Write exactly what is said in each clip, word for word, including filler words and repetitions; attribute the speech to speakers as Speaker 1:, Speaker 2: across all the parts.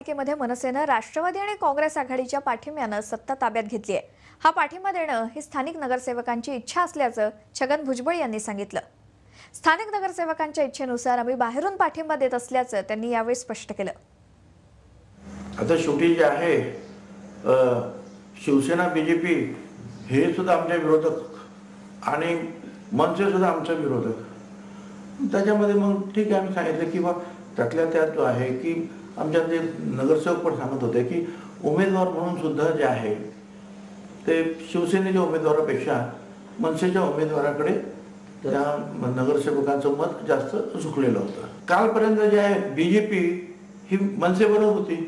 Speaker 1: मध्ये मनसेनं राष्ट्रवादी आणि काँग्रेस आघाडीच्या पाठिंब्यानं सत्ता ताब्यात घेतली आहे। हा पाठिंबा देणं ही स्थानिक नगरसेवकांची इच्छा असल्याचं छगन भुजबळ यांनी सांगितलं। स्थानिक नगरसेवकांच्या इच्छेनुसार आम्ही बाहेरून पाठिंबा देत असल्याचं त्यांनी यावेळी स्पष्ट केलं।
Speaker 2: आता शेवटी जे आहे शिवसेना बीजेपी हे सुद्धा आमचे विरोधक आणि मनसे सुद्धा आमचे विरोधक। त्याच्यामध्ये मग ठीक आहे, आम्ही सांगितलं की बा त्यातल्या त्यात जो आहे की आमच्या जे नगरसेवक पण सांगत होते की उमेदवार म्हणून सुद्धा जे आहे ते शिवसेनेच्या उमेदवारापेक्षा मनसेच्या उमेदवाराकडे त्या नगरसेवकांचं मत जास्त झुकलेलं होतं। कालपर्यंत जे आहे बीजेपी ही मनसेबरोबर होती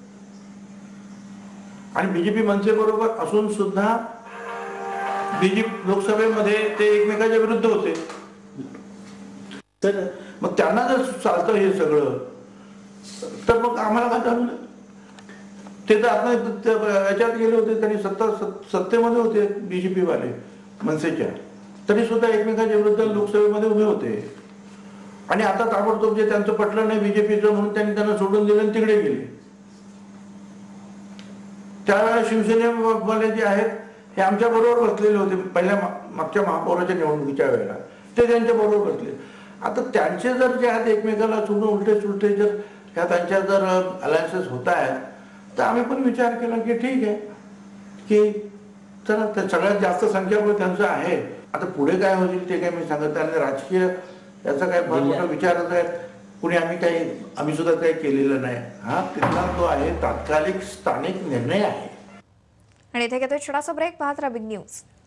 Speaker 2: आणि बीजेपी मनसेबरोबर असून सुद्धा बीजेपी लोकसभेमध्ये ते एकमेकांच्या विरुद्ध होते। तर मग त्यांना जर चालतं हे सगळं तर मग आम्हाला काय चालू नाही? ते तर आता याच्यात गेले होते, त्यांनी सत्ता सत्तेमध्ये होते बीजेपी वाले मनसेच्या, तरी सुद्धा एकमेकांच्या विरुद्ध लोकसभेमध्ये उभे होते। आणि आता ताबडतोब जे त्यांचं पटलं नाही बीजेपीचं म्हणून त्यांनी त्यांना सोडून दिलं आणि तिकडे गेले। त्यावेळेला शिवसेनेवाले जे आहेत हे आमच्या बरोबर बसलेले होते पहिल्या मागच्या महापौराच्या निवडणुकीच्या वेळेला, ते त्यांच्या बरोबर बसले। आता त्यांचे जर जे आहेत एकमेकाला सोडून उलटे सुलटे जर ह्या त्यांच्या जर अलायन्सेस होत आहेत तर आम्ही पण विचार केला की ठीक आहे की चला, तर सगळ्यात जास्त संख्याबळ त्यांचं आहे। आता पुढे काय होईल ते काय मी सांगत नाही, राजकीय याचा काय फार मोठा विचारच आहे कुणी आम्ही काही आम्ही सुद्धा काही केलेलं नाही। हा तिथला तो आहे तात्कालिक स्थानिक निर्णय आहे।
Speaker 1: आणि इथे घेतोय छोटासा ब्रेक, पाहत राहा बिग न्यूज।